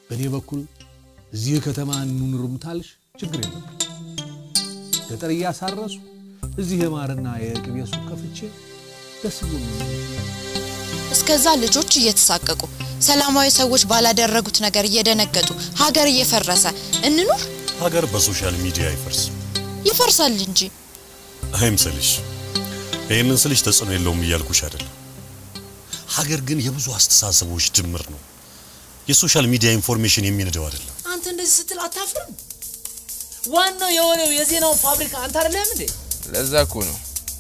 በኔ በኩል እዚህ ከተማ እንኑርምታልሽ ችግር የለም ገጠር ያሳረሱ እዚህ የማርና የቅቤ ሱቅ ከፍቼ ደስ ብሎኝ እስከዛ ልጆች እየተሳቀቁ ሰላማዊ ሰዎች ባላደረጉት ነገር እየደነገጡ ሀገር እየፈረሰ እንኑር ሀገር በሶሻል ሚዲያ ይፈርሳል እንጂ አይምሰልሽ ይሄንን ስልሽ ተጽዕኖ የለውም እያልኩሽ አይደለም ሀገር ግን የብዙ አስተሳሰቦች ድምር ነው የሶሻል ሚዲያ ኢንፎርሜሽን የሚነደው አይደለም አንተ እንደዚህ ስትል አታፍርም ዋናው የሆነው የዜናው ፋብሪካ አንተ አይደለም እንዴ ለዛ እኮ ነው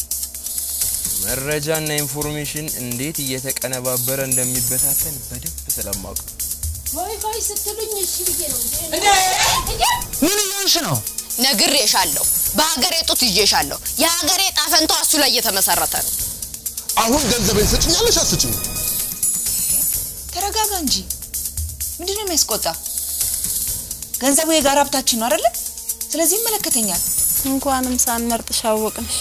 መረጃና ኢንፎርሜሽን እንዴት እየተቀነባበረ እንደሚበታተን በደንብ ስለማውቅ ዋይፋይ ስትሉኝ እሺ ብዬ ነው እንዴ ምን ይሆንሽ ነው ነግሬሻለሁ በሀገሬ ጡት ይዤሻለሁ የሀገሬ ጣፈንቶ እሱ ላይ እየተመሰረተ ነው አሁን ገንዘቤን ስጭኛለሽ አስጭኝ ተረጋጋ እንጂ ምንድነው የሚያስቆጣ ገንዘቡ የጋራ ሀብታችን ነው አይደል ስለዚህ መለከተኛል እንኳንም ሳንመርጥሽ አወቅንሽ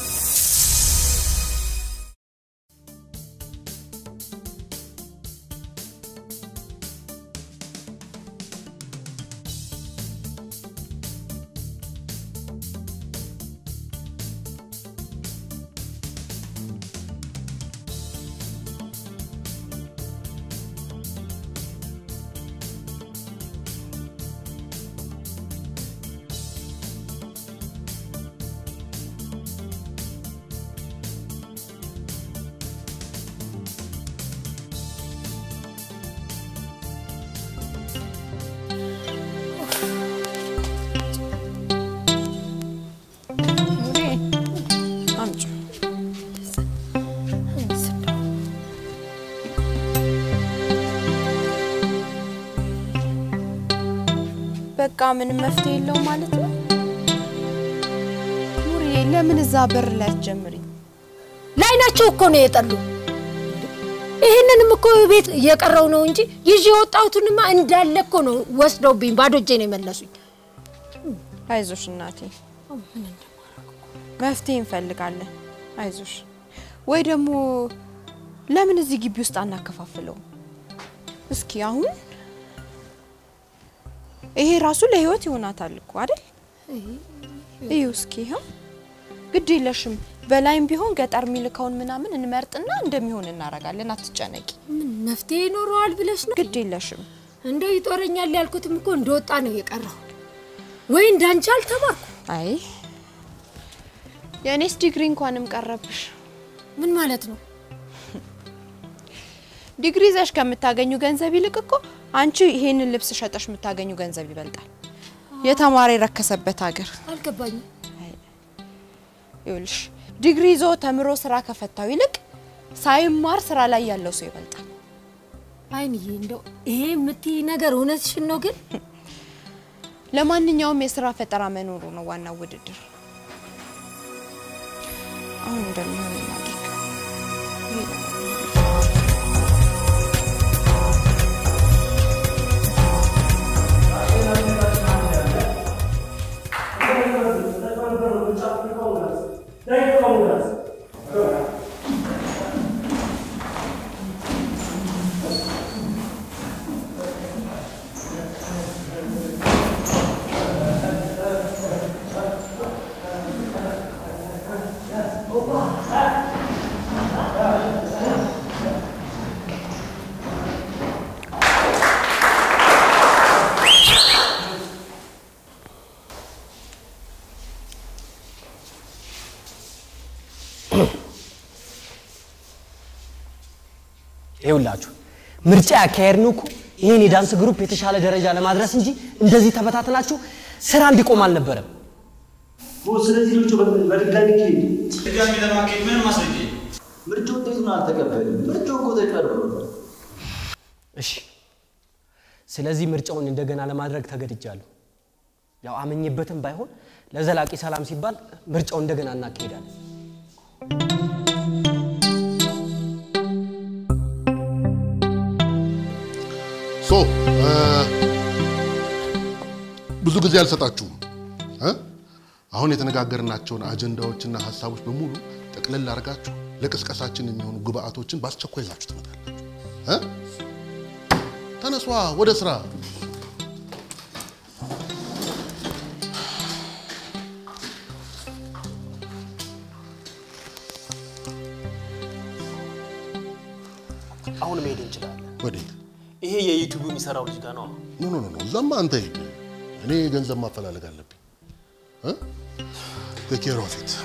በቃ ምን መፍትሄ የለው ማለት ነው ሙሪ ለምን እዛ በር ላይ ጀምሪ ላይናቸው እኮ ነው የጠሉ ይሄንንም እኮ ቤት የቀረው ነው እንጂ ይዤ ወጣሁትንማ እንዳለ እኮ ነው ወስደውብኝ ባዶ እጄ ነው የመለሱኝ አይዞሽ እናቴ መፍትሄ እንፈልጋለን አይዞሽ ወይ ደግሞ ለምን እዚህ ግቢ ውስጥ አናከፋፍለው እስኪ አሁን ይሄ ራሱ ለህይወት ይሆናታል እኮ አይደል እዩ እስኪ ይሄው ግድ ይለሽም በላይም ቢሆን ገጠር ሚልካውን ምናምን እንመርጥና እንደሚሆን እናረጋለን አትጨነቂ ምን መፍትሄ ይኖረዋል ብለሽ ነው ግድ ይለሽም እንደው ይጦረኛል ያልኩትም እኮ እንደወጣ ነው የቀረው ወይ እንዳንቻል ተባርኩ አይ የኔስ ዲግሪ እንኳንም ቀረብሽ ምን ማለት ነው ዲግሪ ዘሽ ከምታገኙ ገንዘብ ይልቅ እኮ አንቺ ይሄንን ልብስ ሸጠሽ የምታገኙ ገንዘብ ይበልጣል የተማረ ረከሰበት ሀገር አልገባኝ ይልሽ ዲግሪ ዞ ተምሮ ስራ ከፈታው ይልቅ ሳይማር ስራ ላይ ያለው ሰው ይበልጣል አይንዬ እንደው ይሄ ምትይ ነገር እውነትሽን ነው ግን ለማንኛውም የሥራ ፈጠራ መኖሩ ነው ዋናው ውድድር አሁን እንደምን እናድርግ ይውላችሁ ምርጫ ያካሄድነው እኮ ይሄን የዳንስ ግሩፕ የተሻለ ደረጃ ለማድረስ እንጂ እንደዚህ ተበታተናችሁ ስራ እንዲቆም አልነበረም ስለዚህ ልጅ በድጋሚ ለማካሄድ ምን ማስረጃ ምርጫው እንዴት አልተቀበለም ምርጫው እኮ ተቀበለ እሺ ስለዚህ ምርጫውን እንደገና ለማድረግ ተገድጃለሁ ያው አመኝበትም ባይሆን ለዘላቂ ሰላም ሲባል ምርጫውን እንደገና እናካሄዳለን ብዙ ጊዜ አልሰጣችሁም አሁን የተነጋገርናቸውን አጀንዳዎችና ሐሳቦች በሙሉ ጠቅለል አርጋችሁ ለቅስቀሳችን የሚሆኑ ግብአቶችን ባስቸኳይ ይዛችሁ ትመጣላችሁ ተነሷ ወደ ስራ አሁን መሄድ እንችላለን። ወዴት? ይሄ የዩቲዩብ የሚሰራው ልጅ ጋር ነው። ኖ እዛማ አንተ ሂድ። እኔ ገንዘብ ማፈላለግ አለብኝ። ቴክ ኬር ኦፍ ኢት።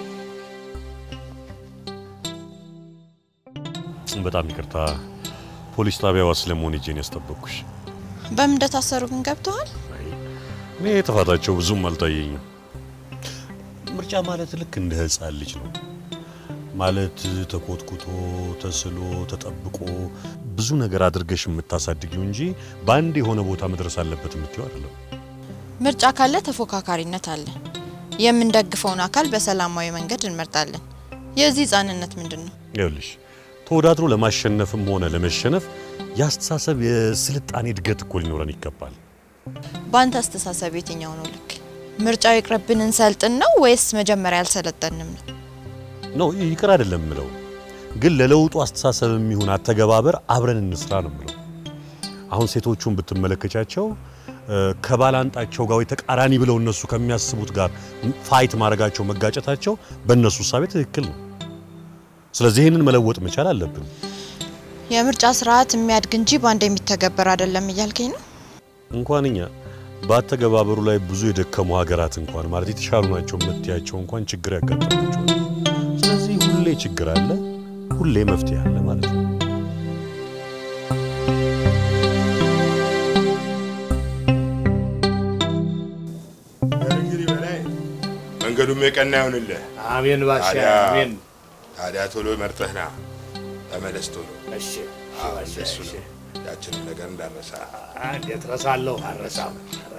በጣም ይቅርታ ፖሊስ ጣቢያው ስለመሆን እጄን ያስጠበቅኩሽ። በምን እንደታሰሩ ግን ገብተዋል? እኔ ጥፋታቸው ብዙም አልታየኝም። ምርጫ ማለት ልክ እንደ ህፃን ልጅ ነው ማለት ተኮትኩቶ ተስሎ ተጠብቆ ብዙ ነገር አድርገሽ የምታሳድጊው እንጂ ባንድ የሆነ ቦታ መድረስ አለበት የምትይው አይደለም። ምርጫ ካለ ተፎካካሪነት አለ። የምንደግፈውን አካል በሰላማዊ መንገድ እንመርጣለን። የዚህ ጻንነት ምንድነው? ይኸውልሽ ተወዳድሮ ለማሸነፍም ሆነ ለመሸነፍ ያስተሳሰብ የስልጣኔ እድገት እኮ ሊኖረን ይገባል። ባንተ አስተሳሰብ የትኛው ነው ልክ? ምርጫው ይቅርብን እንሰልጥን ነው ወይስ መጀመሪያ ያልሰለጠንም ነው? ነው ይቅር አይደለም ምለው ግን ለለውጡ አስተሳሰብ የሚሆን አተገባበር አብረን እንስራ ነው ምለው። አሁን ሴቶቹን ብትመለከቻቸው ከባላንጣቸው ጋር ተቃራኒ ብለው እነሱ ከሚያስቡት ጋር ፋይት ማድረጋቸው መጋጨታቸው በእነሱ ሐሳብ ትክክል ነው። ስለዚህ ይሄንን መለወጥ መቻል አለብን። የምርጫ ስርዓት የሚያድግ እንጂ ባንድ የሚተገበር አይደለም እያልከኝ ነው? እንኳንኛ ባተገባበሩ ላይ ብዙ የደከሙ ሀገራት እንኳን ማለት የተሻሉ ናቸው የምትያቸው እንኳን ችግር ያጋጥማቸው። ስለዚህ ሁሌ ችግር አለ፣ ሁሌ መፍትሄ አለ ማለት ነው። መንገዱም የቀና ይሁንልህ። አሜን ባሻ አሜን። ታዲያ ቶሎ መርጠህና ተመለስ ቶሎ። እሺ እሱ ነው ያችንን ነገር እንዳረሳ። እንዴት ረሳለሁ? አረሳም።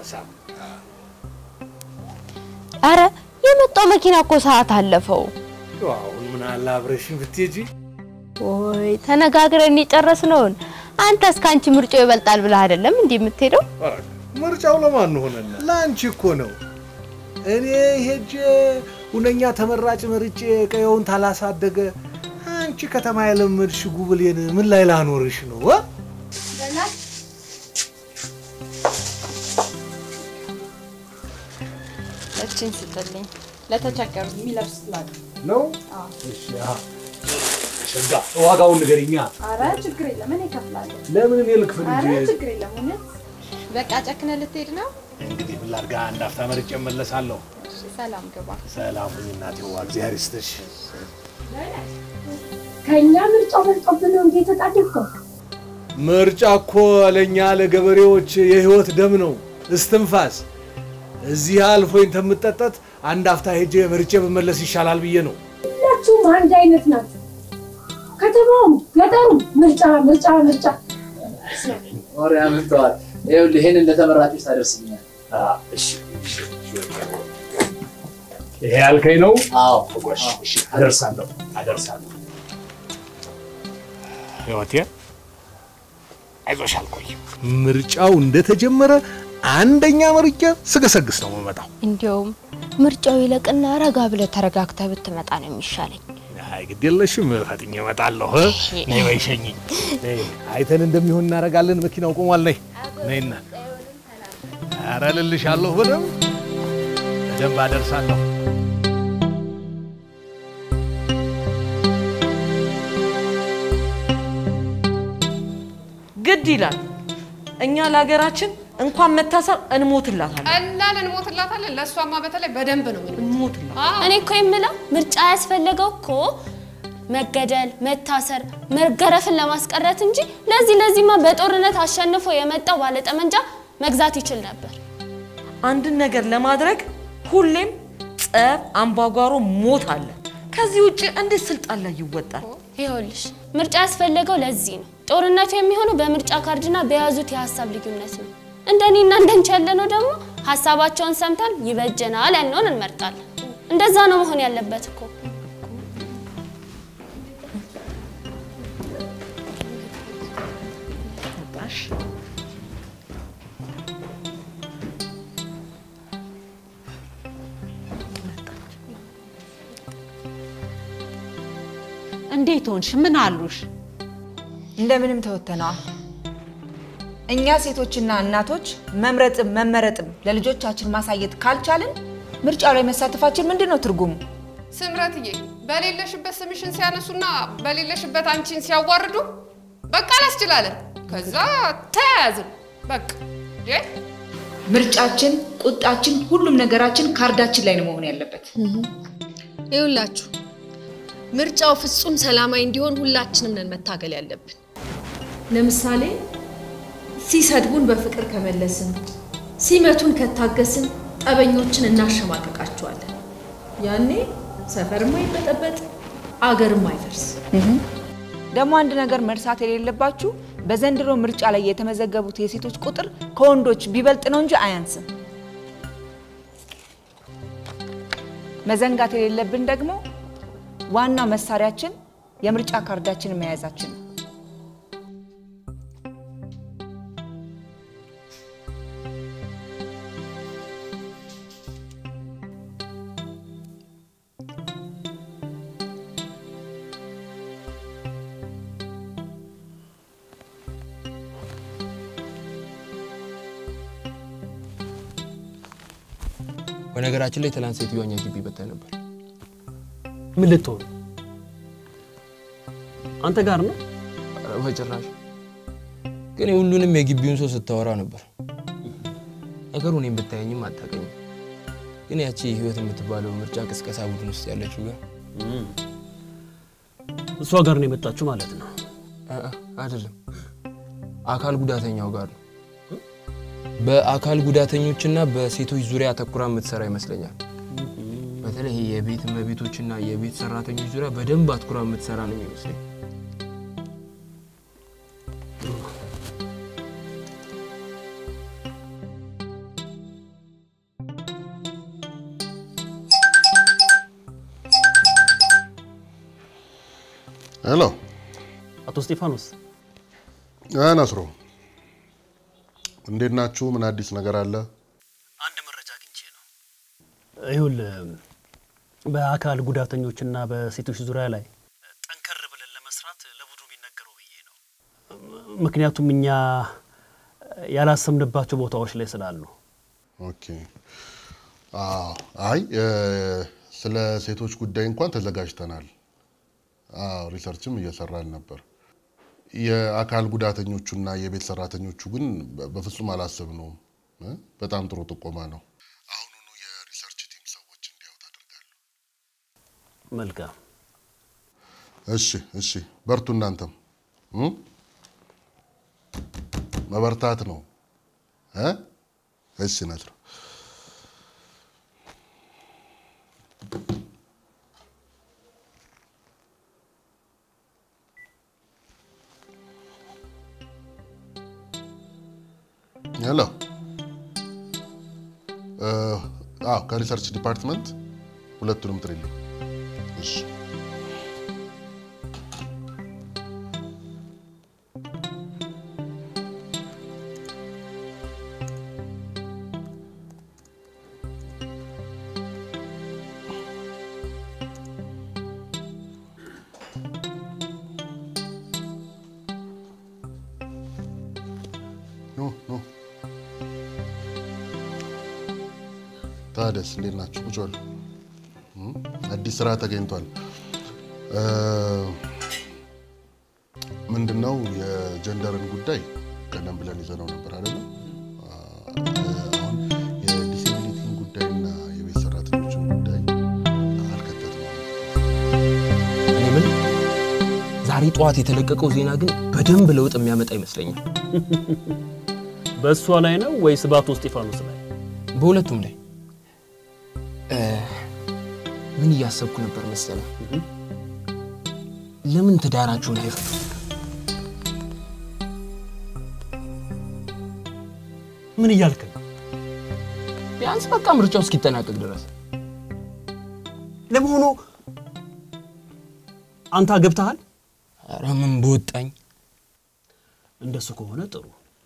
አረ የመጣው መኪና እኮ ሰዓት አለፈው። አሁን ምን አለ አብረሽኝ ብትሄጂ? ወይ ተነጋግረን የጨረስነውን አንተስ ካንቺ ምርጫው ይበልጣል ብለህ አይደለም እንዴ የምትሄደው? ምርጫው ለማን ሆነና? ላንቺ እኮ ነው። እኔ ሄጄ ሁነኛ ተመራጭ መርጬ ቀየውን ታላሳደገ አንቺ ከተማ ያለመድሽ ጉብሌን ምን ላይ ላኖርሽ ነው? እቺን ስጥልኝ ለተቸገሩ የሚለብሱት ነው። እሺ ሸጋ ዋጋውን ንገሪኛ። አረ ችግር የለም እኔ እከፍላለሁ። ለምን እኔ ልክፈል እንጂ? አረ ችግር የለም እውነት። በቃ ጨክነ ልትሄድ ነው? እንግዲህ ምን ላድርግ? አንድ አፍታ መርጬ እመለሳለሁ። ሰላም ግባ። ሰላም ሁኚ እናቴ። እግዚአብሔር ይስጥሽ። ከኛ ምርጫው በልጦብን ነው እንዴ ተጣደፍከው? ምርጫ እኮ ለኛ ለገበሬዎች የህይወት ደም ነው፣ እስትንፋስ። እዚህ አልፎኝ ተምጠጣት አንድ አፍታ ሄጄ መርጬ በመለስ ይሻላል ብዬ ነው። ሁላችሁም አንድ አይነት ናችሁ። ከተማው ገጠሩ ምርጫ ወሬ አምጥተዋል። ይኸውልህ ይሄንን ለተመራጮች ታደርስልኛል። እሺ ይሄ ያልከኝ ነው? አዎ ጎሽ እሺ አደርሳለሁ። ህይወቴ አይዞሽ አልቆይም። ምርጫው እንደተጀመረ አንደኛ መርጬ ስገሰግስ ነው የምመጣው። እንዲያውም ምርጫው ይለቅና ረጋ ብለህ ተረጋግተህ ብትመጣ ነው የሚሻለኝ። አይ ግድ የለሽም ፈጥኜ እመጣለሁ። ነይ በይሸኝኝ። አይተን እንደሚሆን እናደርጋለን። መኪናው ቆሟል። ነይና ኧረ እልልሻለሁ። በደንብ አደርሳለሁ። ግድ ይላል። እኛ ለሀገራችን እንኳን መታሰብ እንሞትላታለን። እንሞትላታለን። ለሷማ በተለይ በደንብ ነው እንሞትላታለን። እኔ እኮ የምለው ምርጫ ያስፈልገው እኮ መገደል፣ መታሰር፣ መገረፍን ለማስቀረት እንጂ ለዚህማ በጦርነት አሸንፎ የመጣው ባለጠመንጃ መግዛት ይችል ነበር። አንድን ነገር ለማድረግ ሁሌም ጸብ፣ አምባጓሮ፣ ሞት አለ። ከዚህ ውጪ እንዴት ስልጣን ላይ ይወጣል? ይኸውልሽ ምርጫ ያስፈልገው ለዚህ ነው። ጦርነቱ የሚሆነው በምርጫ ካርድና በያዙት የሐሳብ ልዩነት ነው። እንደኔና እንደንቺ ያለነው ደግሞ ሐሳባቸውን ሰምተን ይበጀናል ያልነውን እንመርጣለን። እንደዛ ነው መሆን ያለበት እኮ። እንዴት ሆንሽ? ምን አሉሽ? እንደምንም ተወተናል። እኛ ሴቶችና እናቶች መምረጥም መመረጥም ለልጆቻችን ማሳየት ካልቻልን ምርጫው ላይ መሳተፋችን ምንድነው ትርጉሙ? ስምረትዬ በሌለሽበት ስምሽን ሲያነሱና በሌለሽበት አንቺን ሲያዋርዱ በቃ አላስችላለን ከዛ ተያዝን በቃ ምርጫችን ቁጣችን ሁሉም ነገራችን ካርዳችን ላይ ነው መሆን ያለበት ይውላችሁ ምርጫው ፍጹም ሰላማዊ እንዲሆን ሁላችንም ነን መታገል ያለብን ለምሳሌ ሲሰድቡን በፍቅር ከመለስን ሲመቱን ከታገስን ጠበኞችን እናሸማቀቃቸዋለን ያኔ ሰፈርም አይበጠበጥ አገርም አይፈርስ ደግሞ አንድ ነገር መርሳት የሌለባችሁ በዘንድሮ ምርጫ ላይ የተመዘገቡት የሴቶች ቁጥር ከወንዶች ቢበልጥ ነው እንጂ አያንስም መዘንጋት የሌለብን ደግሞ ዋናው መሳሪያችን የምርጫ ካርዳችን መያዛችን በነገራችን ላይ ትላንት ሴትዮዋኛ ግቢ በታ ነበር ምን ልትሆን አንተ ጋር ነው በጭራሽ ግን ሁሉንም የግቢውን ሰው ስታወራ ነበር ነገሩ እኔም ብታየኝም አታቀኝ ግን ያቺ ህይወት የምትባለው ምርጫ ቅስቀሳ ቡድን ውስጥ ያለችው ጋር እሷ ጋር ነው የመጣችው ማለት ነው አይደለም አካል ጉዳተኛው ጋር ነው በአካል ጉዳተኞችና በሴቶች ዙሪያ ተኩራ የምትሰራ ይመስለኛል በተለይ የቤት መቤቶችና የቤት ሰራተኞች ዙሪያ በደንብ አትኩራ የምትሰራ ነው የሚመስለኝ ሄሎ አቶ ስቴፋኖስ ነስሮ እንዴት ናችሁ ምን አዲስ ነገር አለ አንድ መረጃ አግኝቼ ነው ይሁን በአካል ጉዳተኞችና በሴቶች ዙሪያ ላይ ጠንከር ብለን ለመስራት ለቡድኑ ቢነገረው ብዬ ነው ምክንያቱም እኛ ያላሰምንባቸው ቦታዎች ላይ ስላሉ ኦኬ አይ ስለ ሴቶች ጉዳይ እንኳን ተዘጋጅተናል ሪሰርችም እየሰራን ነበር የአካል ጉዳተኞቹና የቤት ሰራተኞቹ ግን በፍጹም አላሰብነውም በጣም ጥሩ ጥቆማ ነው አሁኑኑ የሪሰርች ቲም ሰዎች እንዲያውጣ አድርጋለሁ መልካም እሺ በርቱ እናንተም መበርታት ነው እሺ ነስሮ Hello. ከሪሰርች ዲፓርትመንት ሁለቱንም ጥሪልኝ። እሺ ኖ ታደስ እንዴት ናችሁ? ቁጭ በሉ። አዲስ ስራ ተገኝቷል። ምንድነው የጀንደርን ጉዳይ ቀደም ብለን ይዘነው ነበር አይደል? አሁን የዲስኤቢሊቲን ጉዳይና የቤት ሰራተኞችን ጉዳይ አልከተትንም። እኔ ምን ዛሬ ጠዋት የተለቀቀው ዜና ግን በደንብ ለውጥ የሚያመጣ ይመስለኛል። በእሷ ላይ ነው ወይስ በአቶ ስቴፋኖስ ላይ? በሁለቱም ላይ ምን እያሰብኩ ነበር መሰለህ? ለምን ትዳራችሁን አይፈቱ? ምን እያልክ ነው? ቢያንስ በቃ ምርጫው እስኪጠናቀቅ ድረስ። ለመሆኑ አንተ አገብተሃል? ኧረ ምን በወጣኝ። እንደሱ ከሆነ ጥሩ።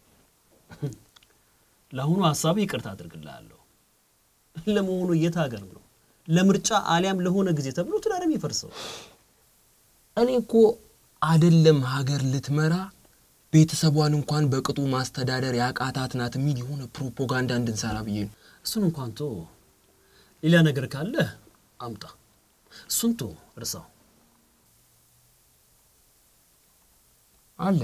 ለአሁኑ ሐሳብ ይቅርታ አድርግልሃለሁ። ለመሆኑ የት ሀገር ነው ለምርጫ አሊያም ለሆነ ጊዜ ተብሎ ትዳር የሚፈርሰው? እኔ እኮ አይደለም ሀገር ልትመራ ቤተሰቧን እንኳን በቅጡ ማስተዳደር ያቃታት ናት የሚል የሆነ ፕሮፓጋንዳ እንድንሰራ ብዬ ነው። እሱን እንኳን ቶ ሌላ ነገር ካለ አምጣ። እሱን ቶ እርሳው። አለ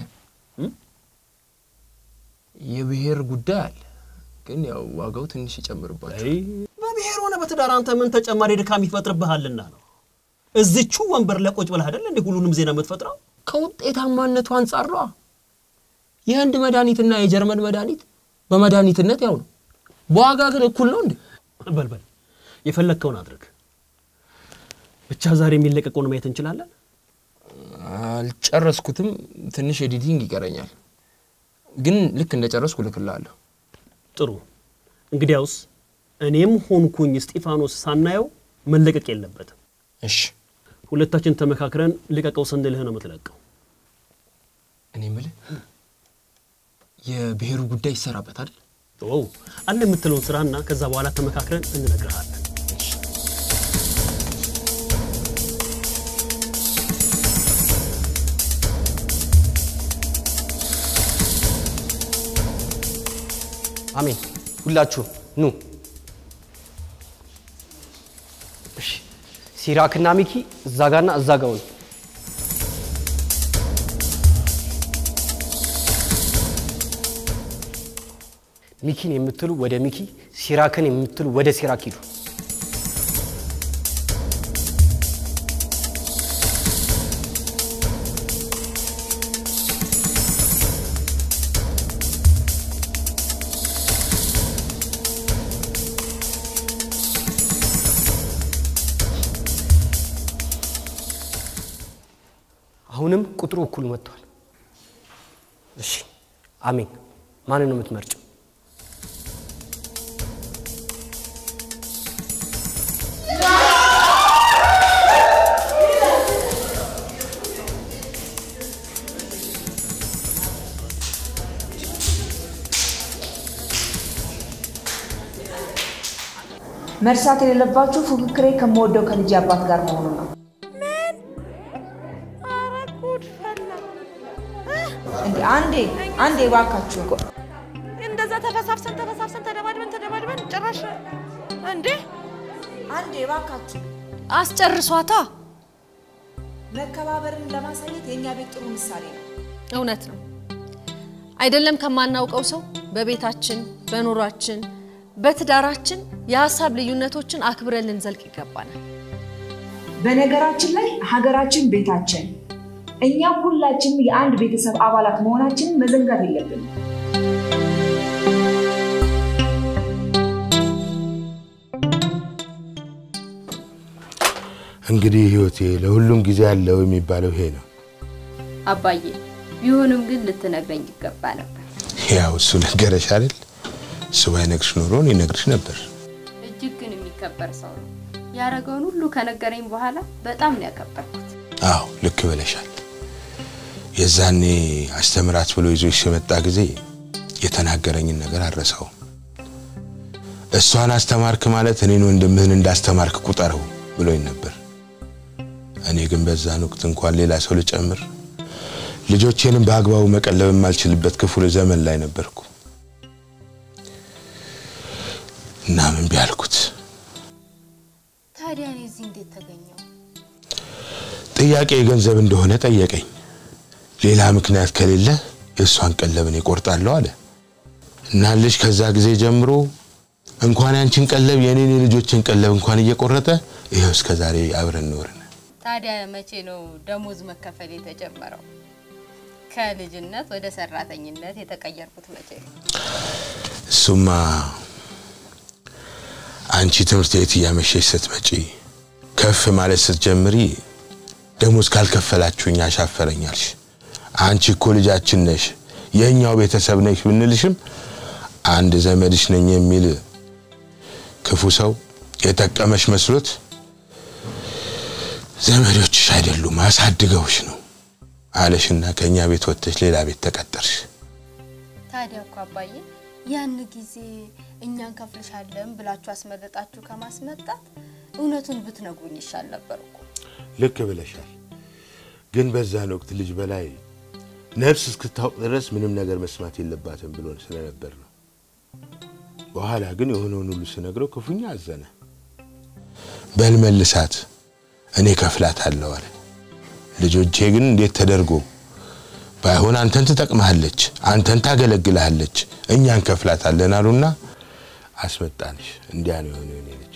የብሔር ጉዳይ አለ ግን ያው ዋጋው ትንሽ ይጨምርባታል በብሔር ሆነ በትዳር አንተ ምን ተጨማሪ ድካም ይፈጥርብሃልና ነው እዚቹ ወንበር ለቆጭ ብለህ አይደል እንዴ ሁሉንም ዜና የምትፈጥረው ከውጤታማነቱ አንፃር ነው የህንድ መድኃኒትና የጀርመን መድኃኒት በመድኃኒትነት ያው ነው በዋጋ ግን እኩል ነው እንዴ በልበል የፈለከውን አድርግ ብቻ ዛሬ የሚለቀቀውን ማየት እንችላለን አልጨረስኩትም ትንሽ ኤዲቲንግ ይቀረኛል ግን ልክ እንደጨረስኩ ልክላለሁ ጥሩ እንግዲያውስ እኔም ሆንኩኝ እስጢፋኖስ ሳናየው መለቀቅ የለበትም እሺ ሁለታችን ተመካክረን ልቀቀው ስንልህ ነው የምትለቀው እኔ ማለት የብሔሩ ጉዳይ ይሰራበት አይደል ኦ አለ የምትለውን ስራና ከዛ በኋላ ተመካክረን እንነግርሃለን አሜን ሁላችሁ ኑ እሺ ሲራክና ሚኪ እዛ ጋርና እዛ ጋር ነው ሚኪን የምትሉ ወደ ሚኪ ሲራክን የምትሉ ወደ ሲራክ ሂዱ አሁንም ቁጥሩ እኩል መጥቷል እሺ አሜን ማን ነው የምትመርጭው መርሳት የሌለባችሁ ፉክክሬ ከመወደው ከልጅ አባት ጋር መሆኑ ነው አንዴ ባካችሁ እንደዛ ተፈሳፍሰን ተደባድበን ጭራሽ እንዴ አንዴ ባካችሁ አስጨርሷታ መከባበርን ለማሳየት የኛ ቤት ጥሩ ምሳሌ ነው እውነት ነው አይደለም ከማናውቀው ሰው በቤታችን በኑሯችን በትዳራችን የሐሳብ ልዩነቶችን አክብረን ልንዘልቅ ይገባናል በነገራችን ላይ ሀገራችን ቤታችን እኛ ሁላችንም የአንድ ቤተሰብ አባላት መሆናችንን መዘንጋት የለብንም እንግዲህ ህይወቴ ለሁሉም ጊዜ ያለው የሚባለው ይሄ ነው አባዬ ቢሆንም ግን ልትነግረኝ ይገባ ነበር ያው እሱ ነገረሽ አይደል እሱ ባይነግርሽ ኖሮ እኔ ነግርሽ ነበር እጅግ ግን የሚከበር ሰው ነው ያረጋውን ሁሉ ከነገረኝ በኋላ በጣም ነው ያከበርኩት አዎ ልክ ብለሻል የዛኔ አስተምራት ብሎ ይዞሽ ሲመጣ ጊዜ የተናገረኝን ነገር አረሳው እሷን አስተማርክ ማለት እኔን ወንድምህን እንዳስተማርክ ቁጠረው ብሎኝ ነበር እኔ ግን በዛን ወቅት እንኳን ሌላ ሰው ልጨምር ልጆቼንም በአግባቡ መቀለብ የማልችልበት ክፉ ዘመን ላይ ነበርኩ እና ምን ቢያልኩት ታዲያ እኔ እዚህ እንዴት ተገኘው ጥያቄ ገንዘብ እንደሆነ ጠየቀኝ ሌላ ምክንያት ከሌለ የሷን ቀለብን ይቆርጣለሁ አለ እና ልጅ ከዛ ጊዜ ጀምሮ እንኳን ያንቺን ቀለብ የኔን ልጆችን ቀለብ እንኳን እየቆረጠ ይሄው እስከ ዛሬ አብረን ኖርን ታዲያ መቼ ነው ደሞዝ መከፈል የተጀመረው ከልጅነት ወደ ሰራተኝነት የተቀየርኩት መቼ ነው ሱማ አንቺ ትምህርት ቤት ያመሸሽ ስትመጪ ከፍ ማለት ስትጀምሪ ደሞዝ ካልከፈላችሁኝ አሻፈረኛልሽ አንቺ እኮ ልጃችን ነሽ የኛው ቤተሰብ ነሽ ብንልሽም አንድ ዘመድሽ ነኝ የሚል ክፉ ሰው የተቀመሽ መስሎት ዘመዶችሽ አይደሉም አሳድገውሽ ነው አለሽና ከኛ ቤት ወጥተሽ ሌላ ቤት ተቀጠርሽ ታዲያ እኮ አባዬ ያን ጊዜ እኛን ከፍልሻለን ብላችሁ አስመረጣችሁ ከማስመጣት እውነቱን ብትነግሩኝ ይሻል ነበር እኮ ልክ ብለሻል ግን በዛን ወቅት ልጅ በላይ ነፍስ እስክታውቅ ድረስ ምንም ነገር መስማት የለባትም ብሎን ስለነበር ነው በኋላ ግን የሆነውን ሁሉ ሲነግረው ክፉኛ አዘነ በልመልሳት እኔ ከፍላታለሁ አለ ልጆቼ ግን እንዴት ተደርጎ ባይሆን አንተን ትጠቅምሃለች አንተን ታገለግልሃለች እኛን ከፍላታለን አሉና አስመጣንሽ እንዲያ ነው የሆነው ልጅ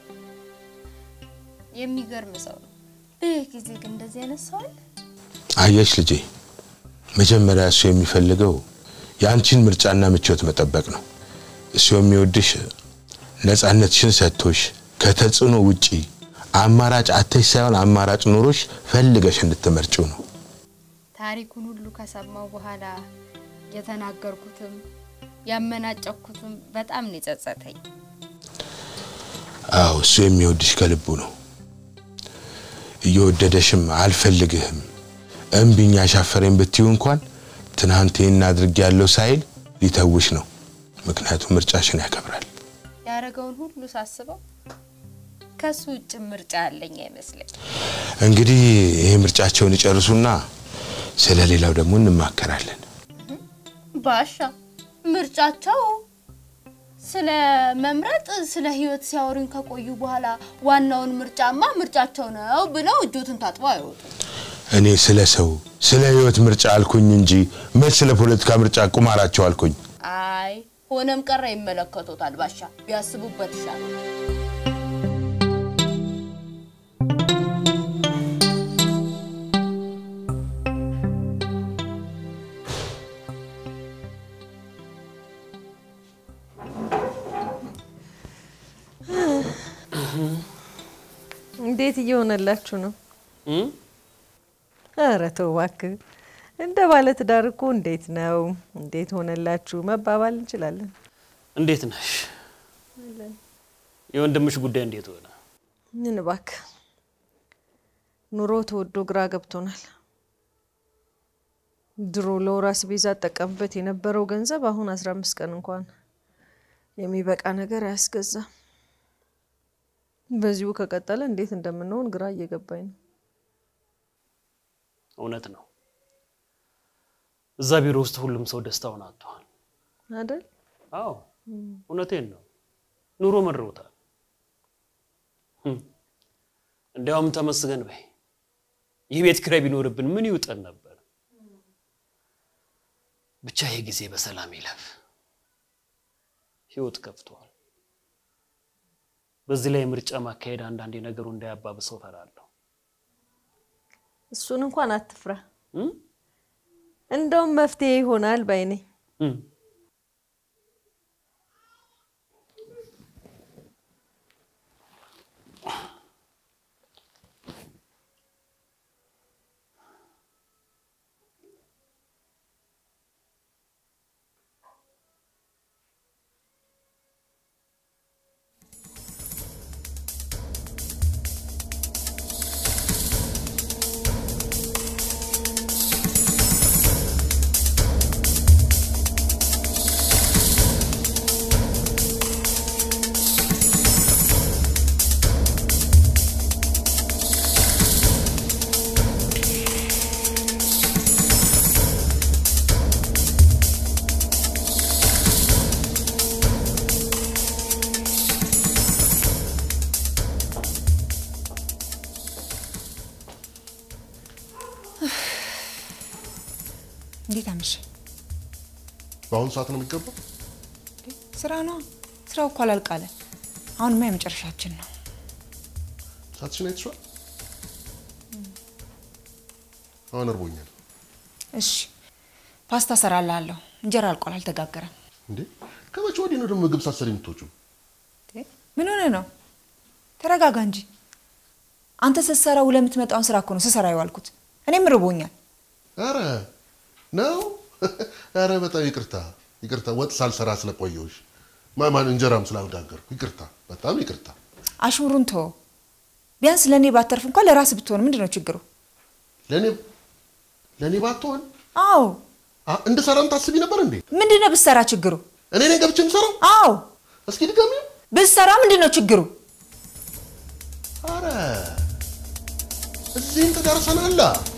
የሚገርም ሰው ነው በጊዜ ግን እንደዚህ አይነት ሰው አለ አየሽ ልጄ መጀመሪያ እሱ የሚፈልገው ያንቺን ምርጫና ምቾት መጠበቅ ነው እሱ የሚወድሽ ነፃነትሽን ሰጥቶሽ ከተጽኖ ውጪ አማራጭ አተሽ ሳይሆን አማራጭ ኖሮሽ ፈልገሽ እንድትመርጪው ነው ታሪኩን ሁሉ ከሰማው በኋላ የተናገርኩትም ያመናጨኩትም በጣም ነው ጸጸተኝ አው እሱ የሚወድሽ ከልቡ ነው እየወደደሽም አልፈልግህም እምቢኛ ሻፈረኝ ብትዩ እንኳን ትናንቴን አድርግ ያለው ሳይል ሊተውሽ ነው ምክንያቱም ምርጫሽን ያከብራል ያረጋውን ሁሉ ሳስበው ከሱ ውጭ ምርጫ አለኝ አይመስልም እንግዲህ ይሄ ምርጫቸውን ይጨርሱና ስለሌላው ደግሞ እንማከራለን ባሻ ምርጫቸው ስለ መምረጥ ስለ ህይወት ሲያወሩን ከቆዩ በኋላ ዋናውን ምርጫማ ምርጫቸው ነው ብለው እጆትን ታጥበው አይወጡ እኔ ስለ ሰው ስለ ህይወት ምርጫ አልኩኝ እንጂ ምን ስለ ፖለቲካ ምርጫ ቁማራቸው አልኩኝ አይ ሆነም ቀረ ይመለከቱታል ባሻ ቢያስቡበት ይሻላል እንዴት እየሆነላችሁ ነው? ኧረ ተው እባክህ እንደ ባለ ትዳር እኮ እንዴት ነው እንዴት ሆነላችሁ መባባል እንችላለን እንዴት ነሽ የወንድምሽ ጉዳይ እንዴት ሆነ ምን እባክህ ኑሮ ተወዶ ግራ ገብቶናል ድሮ ለራስ ቢዛ ተጠቀምበት የነበረው ገንዘብ አሁን 15 ቀን እንኳን የሚበቃ ነገር ያስገዛ በዚሁ ከቀጠለ እንዴት እንደምንሆን ግራ እየገባኝ ነው እውነት ነው እዛ ቢሮ ውስጥ ሁሉም ሰው ደስታውን አጥቷል አይደል አዎ እውነቴን ነው ኑሮ መርሮታል እንዲያውም ተመስገን በይ ይህ ቤት ክራይ ቢኖርብን ምን ይውጠን ነበር ብቻ ይሄ ጊዜ በሰላም ይለፍ ህይወት ከፍቷል በዚህ ላይ ምርጫ ማካሄድ አንዳንዴ ነገሩ እንዳያባብሰው ፈራለሁ እሱን እንኳን አትፍራ እንደውም መፍትሄ ይሆናል ባይኔ እንዴት አመሽ በአሁን ሰዓት ነው የሚገባው ስራ ነው ስራው እኮ አላልቃለ አሁን ማ የመጨረሻችን ነው ሰዓትሽን አይተሽዋል አሁን እርቦኛል እሺ ፓስታ ሰራላለሁ እንጀራ አልቋል አልተጋገረም እንዴ ከመቼ ወዲህ ነው ደግሞ ምግብ ሳሰሪ የምትወጪው ምን ሆነ ነው ተረጋጋ እንጂ አንተ ስትሰራው ለምትመጣውን ስራ እኮ ነው ስሰራ ይዋልኩት እኔም እርቦኛል አረ ነው አረ በጣም ይቅርታ ወጥ ሳልሰራ ስለቆየሁሽ ማማን እንጀራም ስላልጋገርኩ ይቅርታ በጣም ይቅርታ አሽሙሩን ተው ቢያንስ ለኔ ባተርፍ እንኳን ለራስ ብትሆን ምንድነው ችግሩ ለኔ ባትሆን አዎ እንደሰራም ታስቢ ነበር እንዴ ምንድነው ብሰራ ችግሩ እኔ ነኝ ገብቼ የምሰራው አዎ እስኪ ድገሚ ብሰራ ምንድነው ችግሩ አረ እዚህም ተዳርሰናል